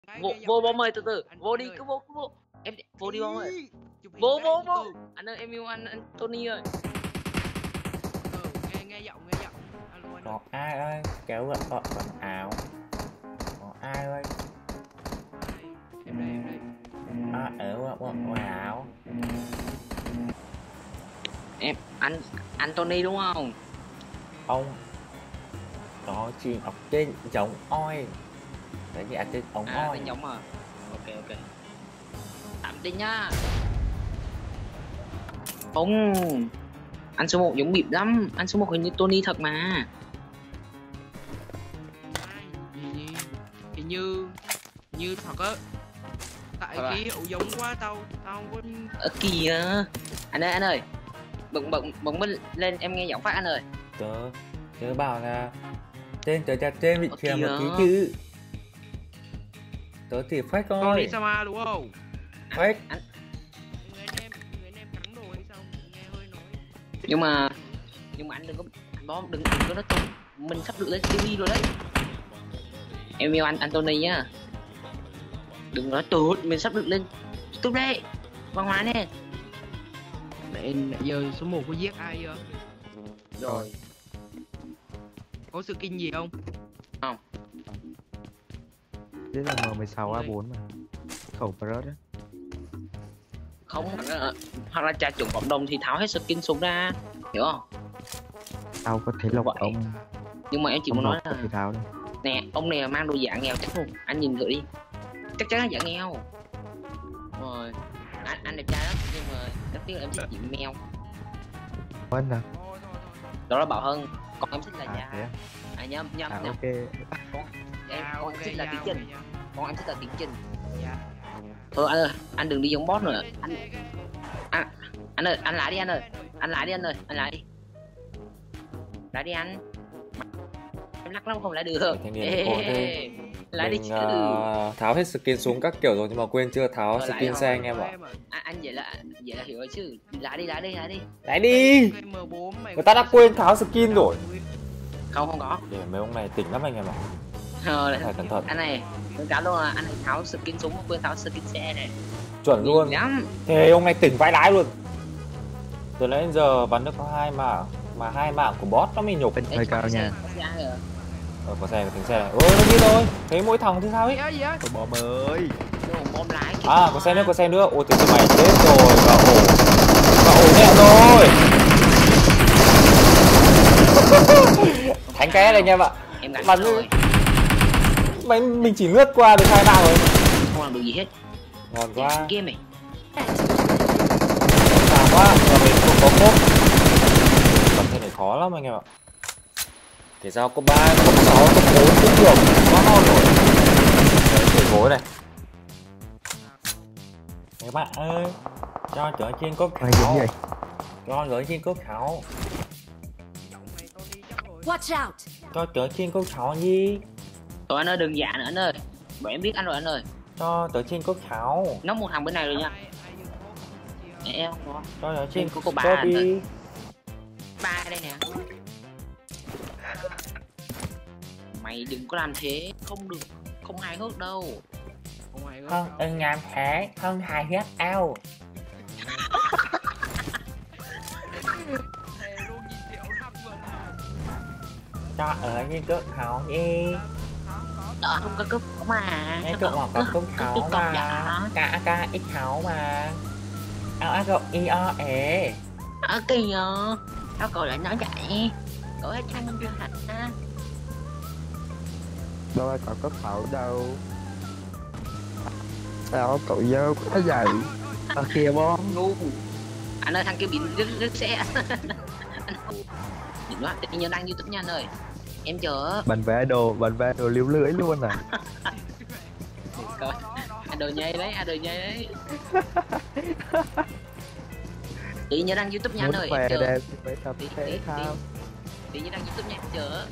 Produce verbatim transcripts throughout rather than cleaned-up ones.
vô vô bom ơi, từ từ vô đi, cứ vô cứ vô em vô đi bom ơi, vô vô vô anh ơi, em yêu anh, anh Tony ơi. nghe nghe giọng nghe giọng có ai ơi kéo gật vợ quần áo, có ai ơi em đây em đây à, ở quần áo Em anh anh Tony đúng không? ông có chị ở trên giống oi đấy gì ở trên ống À, oi tên giống à. Ok ok. Tạm tin nhá. Không. Anh số một giống bịp lắm. Anh số một hình như Tony thật mà. gì thì như như thật á. Tại Thật à? cái ủ giống quá tao tao có Ở kìa. Anh ơi anh ơi. Bận bận bận bên lên em nghe giọng phát anh ơi. tớ tớ bảo là trên tớ chặt trên vị trí Ở một kìa. tí chứ tớ thì fake con thôi đi Sama đúng không? fake Anh Người anh em người anh em cắn đồ hay sao? Nghe hơi nói. nhưng mà nhưng mà anh đừng có anh bó đừng đừng có nói tung. Mình sắp được lên ti vi rồi đấy. Em yêu anh Anthony nhá. Đừng nói tụt, mình sắp được lên YouTube đấy. Văn hóa nè. Nãy giờ số một có giết ai chưa? Rồi. Có skin gì không? Không. This là M mười sáu A bốn mà. Khẩu Brut á. Không, hoặc là, hoặc là trà trộn cộng đồng thì tháo hết skin súng ra, hiểu không? Tao có thấy lộc Vậy. ông. Nhưng mà em chỉ muốn nói là thì tháo đây. nè, ông này mang đồ dạng nghèo chắc không? Anh nhìn thử đi, chắc chắn là dạng nghèo. Rồi, anh anh đẹp trai lắm nhưng mà rất tiếc là em thích chị mèo. Vân à? Đó là Bảo Hân, còn em thích là À già. thế à? À nhầm nhầm À nhầm. ok. Con, em, À, con ok, em thích là nha, Tiến ok Trình, nha. con em thích là Tiến Trình. Dạ. Thôi anh ơi, anh đừng đi giống boss nữa. Anh, anh, anh ơi, anh lại đi anh ơi, anh lại đi anh ơi, anh lại đi. Lại đi anh. Em lắc lắm không lại được. thanh niên Ê, của cô thế. lại đi Mình chứ. uh, tháo hết skin xuống các kiểu rồi nhưng mà quên chưa tháo Ờ, lại skin không? xe anh em ạ. À, anh vậy là vậy là hiểu rồi chứ. Lại đi, lại đi, lại đi. Đấy đi, M bốn mày người ta đã quên tháo skin rồi. Không không có. Để mấy ông này tỉnh lắm anh em ạ. Ờ, Phải cẩn thận. anh này, tôi cáo luôn là anh này tháo skin súng mà quên tháo skin xe này. Chuẩn luôn. Lắm. Thế ông này tỉnh vãi đái luôn. Từ nãy đến giờ bắn được có hai mạng mà hai mạng của boss nó mới nhục. Bên hơi cao nha. Ờ, có xe, có tiếng xe này. Ôi nó đi rồi. Thấy mỗi thằng thế sao ấy. Gì á gì á? Ôi bom ơi. Bom lái. À có xe nữa, có xe nữa. Ôi từ mày chết rồi. Vào ổ. Vào ổ nhẹ rồi. Thánh cái này anh em ạ. Em gắn Bắn rồi. Mấy mình chỉ lướt qua được hai mạng rồi. Không làm được gì hết. Ngon quá. Game này. Sao quá. Và mình không có cốt. Bắn thế này khó lắm anh em ạ. Cái dao có ba, có sáu, có bốn cũng được. Quá ngon rồi. Đấy, cái gối này. Các bạn ơi, cho trở trên cốt Mày giống khảo. vậy? Cho trở trên cốt khảo. Watch out! Cho trở trên cốt khảo gì? Rồi anh ơi đừng dạ nữa anh ơi. Bọn em biết anh rồi anh ơi. Cho trở trên cốt khảo. Nó một thằng bên này rồi nha. Em không có. Cho trở trên Có cô bà cốt anh đi. ơi. Ba đây nè. Mày đừng có làm thế, không được, không hài hước đâu. Không ai Không, ưng làm thế, không hài hước ao. Cho ở trên cốt khảo đi. Đó không có cúp mà. Cái cốt mà có cốt khảo mà. Dạ. Cả ca ít khảo mà. Ao á cậu y o ế. Ở kìa. Sao cậu lại nói vậy? Cậu hết trang minh chưa hả? Đâu ai có cấp pháo đâu. Sao cậu dơ quá vậy? Ở kia bom. Ngu. Anh ơi thằng kia bị rớt rớt xe. Đừng nói, tự nhiên đăng YouTube nha anh ơi. Em chờ. Bắn vé đồ, bắn vé đồ liếu lưỡi luôn à. Coi. Anh đồ nhây đấy, anh đồ nhây đấy. Tự nhiên đăng YouTube nha anh Muốn ơi. khỏe Em chờ. đẹp thì phải tập Tí, thể tí, thao. Tự nhiên đăng YouTube nha em chờ.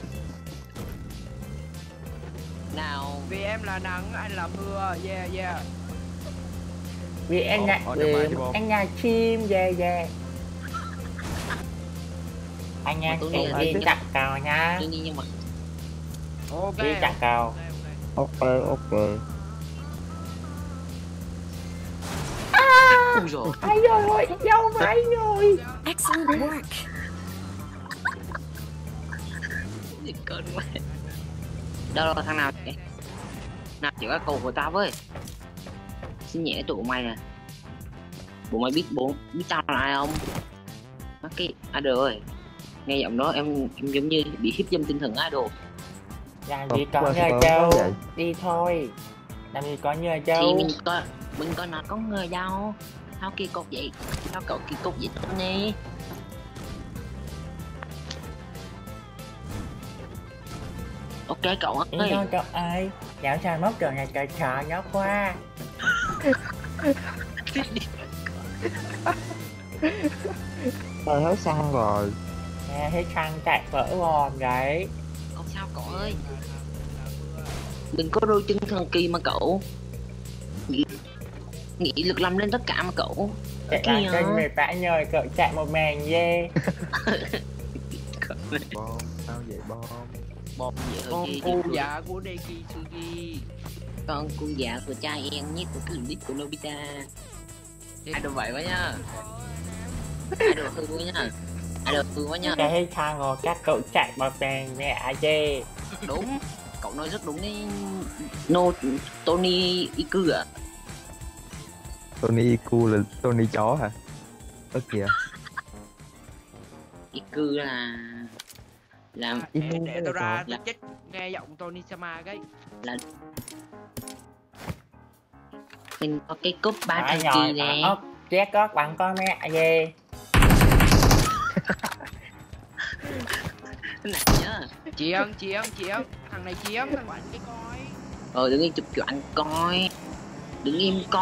Nào. Vì em là nắng, anh là mưa. Yeah yeah. Vì anh Ồ, nhạc ồ, vì được rồi, đi bom. anh nhạc chim yeah yeah. Anh nhạc Tôi chim nghĩ là đi nhưng- chặt cào nha. Tuy nhiên nhưng mà Ok. Đi chặt cào. Ok ok. Ui dồi. Ai rồi ơi, dâu máy rồi. Excellent work. Gì cơn quá. Đâu đâu thằng nào vậy? Nào chỉ có cầu của tao với. Xin nhẹ tụi mày nè. Bộ mày biết bố biết tao là ai không? Nó cái idol ơi. Nghe giọng đó em em giống như bị hiếp dâm tinh thần idol. Làm gì có Ờ, nhờ ờ, châu. vậy? Đi thôi. Làm gì có nhờ châu. Thì mình có mình có nói có người đâu. Sao kia cột vậy? Sao cậu kia cột vậy tao nè? Ok cậu Đi ơi. thôi cậu ơi. Dạo sao móc trường này trời sợ nhóc quá. Tôi hết xăng rồi. Nghe thấy xăng chạy vỡ mồm đấy. Không sao cậu ơi. Đừng có đôi chân thần kỳ mà cậu. Nghĩ, nghĩ lực làm lên tất cả mà cậu. Chạy Kìa. làm kênh mệt vãi nhời cậu chạy một màn dê. Bom, sao vậy bom? Bom vậy Con thôi cu chứ. dạ của Dekisugi. Con cu dạ của trai em nhất của cái clip của Nobita. Idol vậy quá nha. Idol hư quá nha. Idol hư quá nha. Cái thấy xăng rồi các cậu chạy một màn mẹ dê. Đúng. Cậu nói rất đúng đấy. No Tony Iku à. Tony Iku là Tony chó hả? Ơ kìa. Iku là là Để, Inu để là tôi ra là- tôi chết nghe giọng Tony Sama cái. mình có cái cúp ba Phải thần nhồi kỳ mà nè. ốc chết có bằng con mẹ dê. Cái này nhá. Chiến, chiến, chiến. Thằng này chiến, thằng bạn cái coi. Ờ đứng im chụp cho anh coi. Đứng im coi.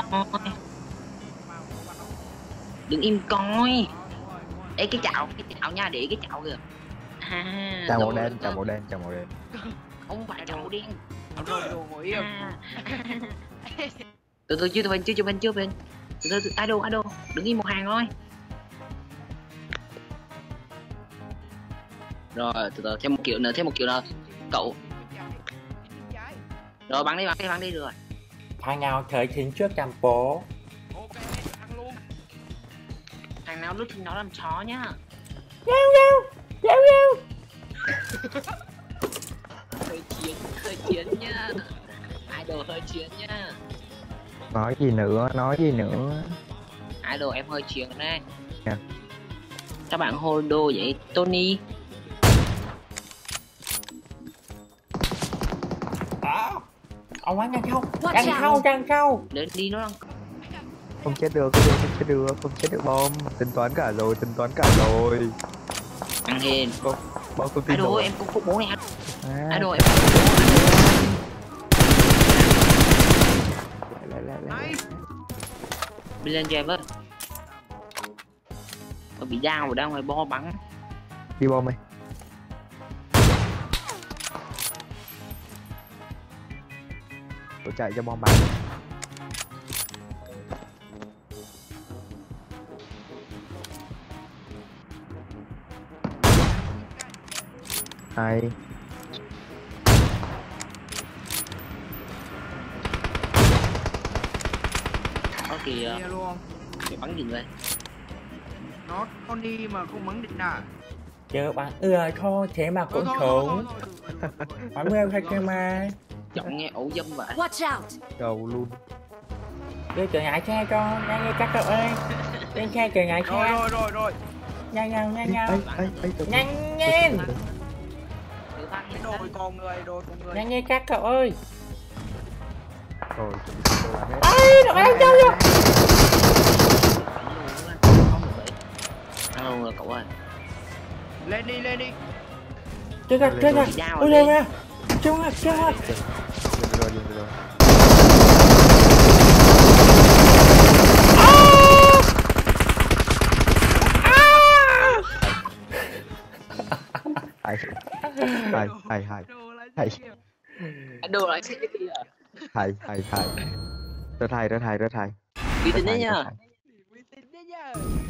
Đứng im coi. Ê cái chảo, cái chảo nha, để cái chảo kìa. À, Chào màu rồi, đen, chào màu đen, chào màu đen. không phải chảo đen. Rồi đồ ngồi im. À. Từ từ chưa, từ bên chưa, chưa bên chưa bên. Từ từ, từ idol, idol, đứng im một hàng thôi. Rồi từ từ thêm một kiểu nữa, thêm một kiểu nữa. Cậu rồi bắn đi, bắn đi, bắn đi được rồi. Thằng nào thời chính trước trăm phố. Ok, ăn luôn. Thằng nào lướt thì nó làm chó nhá. Rêu rêu, rêu rêu. Hơi chiến, hơi chiến nhá. Idol hơi chiến nhá. Nói gì nữa, nói gì nữa. Idol em hơi chiến đây. Dạ. Các bạn hô đô vậy Tony. Đó. Ông bắn đằng sau, Watch đằng out. sau, đằng sau. Đến đi nó đang Không chết được, không chết được, không chết được bom. Tính toán cả rồi, tính toán cả rồi. ăn hiền. Bom không tin Idol rồi. em cũng khúc bố này. À, Idol em lại, lại, lại, lại. đi lên cho em với. Nó bị đau rồi, đang ngoài bo bắn. Đi bom mày. Tôi chạy cho bom bắn. Hay. Có kìa, Nghe luôn. để bắn dừng rồi. Nó Tony mà không bắn địch nào. Chứ bắn ưa thôi, thế mà cũng trốn. Bắn ưa thôi cơ mà. Giọng nghe ổ dâm vậy. Watch out. Đầu luôn. Đưa trở ngại xe cho, nhanh đi các cậu ơi. Lên xe trở ngại Rồi xe. rồi rồi rồi. Nhanh nhanh nhanh Ê, nhanh. ê, ê, từ từ. Nhanh nhanh. Thử thách Cái nhanh đồi con người, đồi con người. Nhanh đi các cậu ơi. Rồi, tôi làm hết. Ây, nó đang chơi rồi. ăn luôn rồi cậu ơi. Lên đi, lên đi. Chơi rồi, chơi rồi. Bị đau Ôi rồi. lên nè. Chơi rồi, chơi rồi. Dừng rồi, dừng rồi. Hay, hay, hay, hay, Đồ lại Hay. gì kìa? Idol lại cái gì à? hay, hay, hay. Rất hay, rất hay, rất hay. Uy Rất tín đấy hay, rất nha. hay. Uy tín đấy nhá.